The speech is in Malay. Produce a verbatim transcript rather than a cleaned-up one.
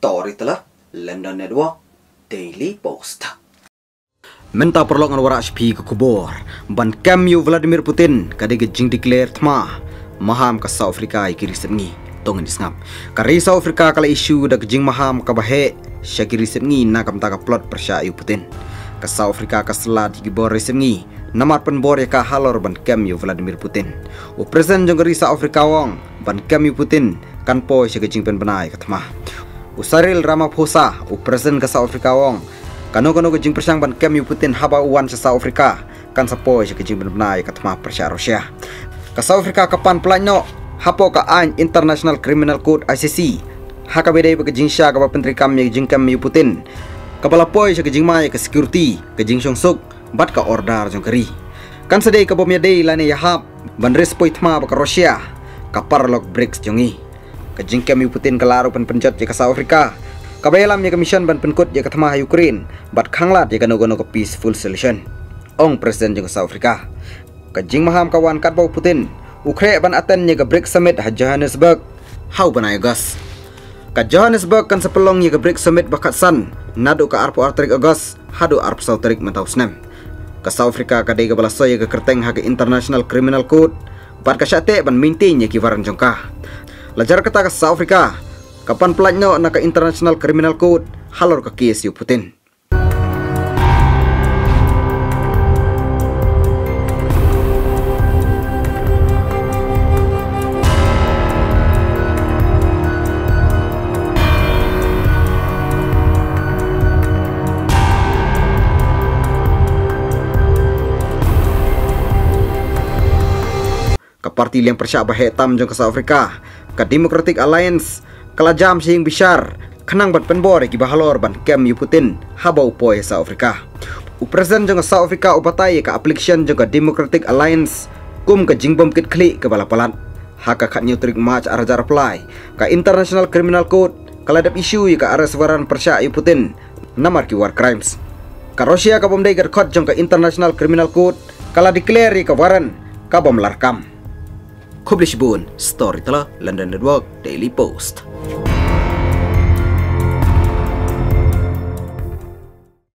Storyteller, London Network, Daily Post. Menta perlongan wara H P ke kubur, ban kamyu Vladimir Putin kadege jing declare thma, maham ka South Africa ikiri sengi, tongan isngap. Kari South Africa kala isu da jing maham ka bahe, syakiri sengi na kam taka plot persya yu Putin. Ka South Africa ka selat gibor sengi, namar penbor ya ka halor ban kamyu Vladimir Putin. U present jong kari South Africa wong, ban kamyu Putin kan po syakiri jing pen benai ka thma. Usaril Ramaphosa, u present ka South Africa wong, kano-kano ke jing persang ban kamyu Putin haba uwan sa South Africa, kan sapo ke jing benai ka thma persya Rusia. Ka South Africa kapan pelano, hapo ka ain International Criminal Court I C C, haka bedai ke jing sya ka pentri kamyu jing kamyu Putin. Kapala poi ke jing mai ke security, ke jing song-suk, bat ka order jong kari. Kan sedai ka bomya dei lane yahap, ban respoi thma ba ka Rusia, ka parlok breaks jongi. Kajing kamyu Putin kelaro pen penjat je ke South Africa. Kabelam ye commission ban penkut je ke tengah Ukraine, bat khanglat je kano-kano ke peaceful solution. Ong presiden je ke South Africa. Kajing maham kawan kat bau Putin, Ukraine ban aten ye ke BRICS summit ha Johannesburg. Hau banai gas. Ka Johannesburg kan sepelong ye ke BRICS summit bakat san, nadu ka arpo arterik Agos, hadu arpo sauterik mentau snem. Ka South Africa kadai ke balasoy ye ke kerteng ha ke International Criminal Court, bat ka syate ban maintain ye ki waran jongka. Lajar kata ke South Africa, kapan pelatnya nak ke International Criminal Court, halor ke kes yu Putin. Ke parti yang persyak bahetam jong ke South Africa, ka Democratic Alliance kala jam sing bishar kenang bat penbor ki bahalor ban kamyu Putin habau poi South Africa. U present jong South Africa upatai ka application jong ka Democratic Alliance kum ka jingbom kit kli ke balapalan haka kat neutrik match arajar apply ka International Criminal Court kala dap isu ka arrest waran persya yu Putin namar ki war crimes. Ka Rusia ka bomdai gar khot jong ka International Criminal Court kala declare ka waran ka bom larkam. Publish Boon, Storyteller, London Network, Daily Post.